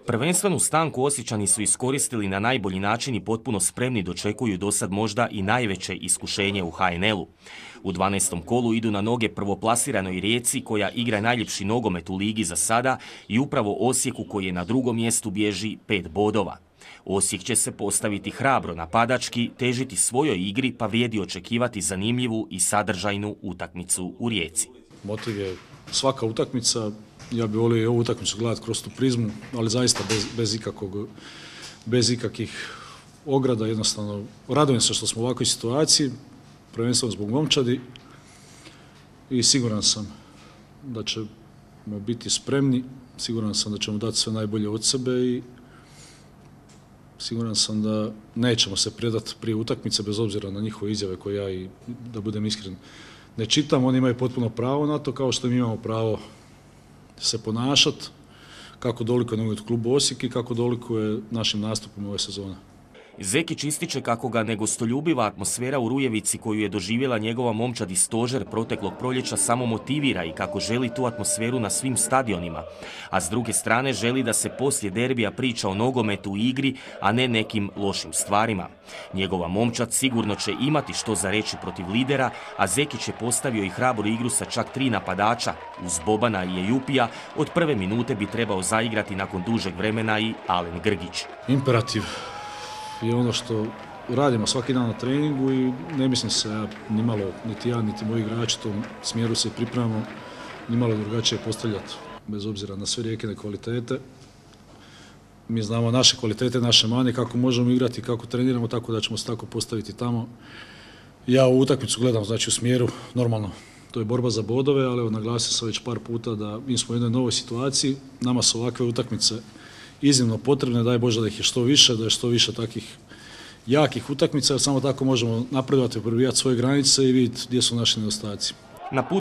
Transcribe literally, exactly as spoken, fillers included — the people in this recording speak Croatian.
Prvenstvenu stanku Osječani su iskoristili na najbolji način i potpuno spremni dočekuju dosad možda i najveće iskušenje u ha en el-u. U dvanaestom kolu idu na noge prvoplasiranoj Rijeci koja igra najljepši nogomet u ligi za sada i upravo Osijeku koji je na drugom mjestu bježi pet bodova. Osijek će se postaviti hrabro napadački, težiti svojoj igri pa vrijedi očekivati zanimljivu i sadržajnu utakmicu u Rijeci. Motiv je svaka utakmica. Ja bih volio i ovu utakmicu gledati kroz tu prizmu, ali zaista bez, bez, ikakvog, bez ikakvih ograda. Jednostavno, radujem se što smo u ovakvoj situaciji, prvenstveno zbog momčadi i siguran sam da ćemo biti spremni, siguran sam da ćemo dati sve najbolje od sebe i siguran sam da nećemo se predati prije utakmice bez obzira na njihove izjave koje ja, i da budem iskren, ne čitam. Oni imaju potpuno pravo na to, kao što mi imamo pravo se ponašati, kako doliko je nogomet klubu Osijek i kako doliko je našim nastupom ove sezone. Zekić ističe kako ga negostoljubiva atmosfera u Rujevici koju je doživjela njegova momčad i Stožer proteklog proljeća samo motivira i kako želi tu atmosferu na svim stadionima, a s druge strane želi da se poslije derbija priča o nogometu u igri, a ne nekim lošim stvarima. Njegova momčad sigurno će imati što za reći protiv lidera, a Zekić je postavio i hrabru igru sa čak tri napadača. Uz Bobana i Ejupija od prve minute bi trebao zaigrati nakon dužeg vremena i Alen Grgić. Imperativ je ono što radimo svaki dan na treningu i ne mislim se ja nimalo, niti ja, niti moji igrači, u tom smjeru se pripremamo nimalo drugačije postavljati, bez obzira na sve rijekine kvalitete. Mi znamo naše kvalitete, naše mane, kako možemo igrati, kako treniramo, tako da ćemo se tako postaviti tamo. Ja ovu utakmicu gledam, znači, u smjeru, normalno, to je borba za bodove, ali evo, naglasio sam već par puta da mi smo u jednoj novoj situaciji, nama su ovakve utakmice iznimno potrebne, daj Bože da ih je što više, da je što više takvih jakih utakmica, jer samo tako možemo napredovati, probijati svoje granice i vidjeti gdje su naši nedostaci.